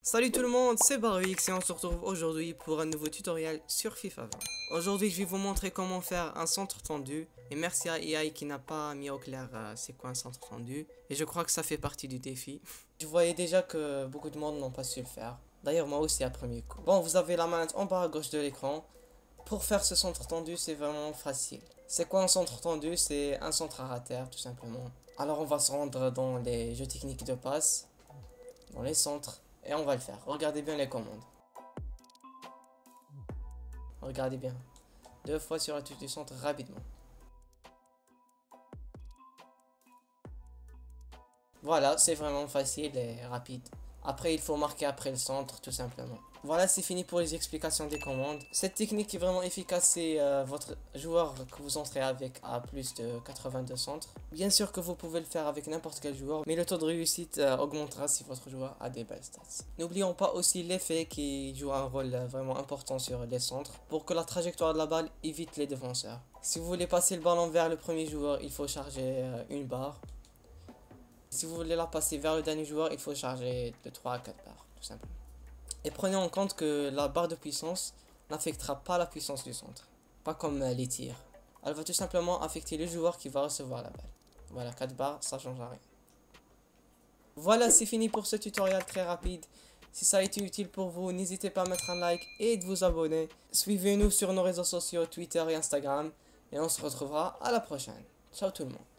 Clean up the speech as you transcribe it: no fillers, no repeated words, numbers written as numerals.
Salut tout le monde, c'est Baruix et on se retrouve aujourd'hui pour un nouveau tutoriel sur FIFA 20. Aujourd'hui je vais vous montrer comment faire un centre tendu et merci à AI qui n'a pas mis au clair c'est quoi un centre tendu et je crois que ça fait partie du défi. Je voyais déjà que beaucoup de monde n'ont pas su le faire, d'ailleurs moi aussi à premier coup. Bon, vous avez la manette en bas à gauche de l'écran. Pour faire ce centre tendu c'est vraiment facile. C'est quoi un centre tendu? C'est un centre à terre tout simplement. Alors on va se rendre dans les jeux techniques de passe, dans les centres. Et on va le faire. Regardez bien les commandes. Regardez bien. 2 fois sur la touche du centre rapidement. Voilà, c'est vraiment facile et rapide. Après, il faut marquer après le centre, tout simplement. Voilà, c'est fini pour les explications des commandes. Cette technique est vraiment efficace si votre joueur que vous entrez avec a plus de 82 centres. Bien sûr que vous pouvez le faire avec n'importe quel joueur, mais le taux de réussite augmentera si votre joueur a des belles stats. N'oublions pas aussi l'effet qui joue un rôle vraiment important sur les centres pour que la trajectoire de la balle évite les défenseurs. Si vous voulez passer le ballon vers le premier joueur, il faut charger une barre. Si vous voulez la passer vers le dernier joueur, il faut charger de 3 à 4 barres, tout simplement. Et prenez en compte que la barre de puissance n'affectera pas la puissance du centre. Pas comme les tirs. Elle va tout simplement affecter le joueur qui va recevoir la balle. Voilà, 4 barres, ça change rien. Voilà, c'est fini pour ce tutoriel très rapide. Si ça a été utile pour vous, n'hésitez pas à mettre un like et de vous abonner. Suivez-nous sur nos réseaux sociaux, Twitter et Instagram. Et on se retrouvera à la prochaine. Ciao tout le monde.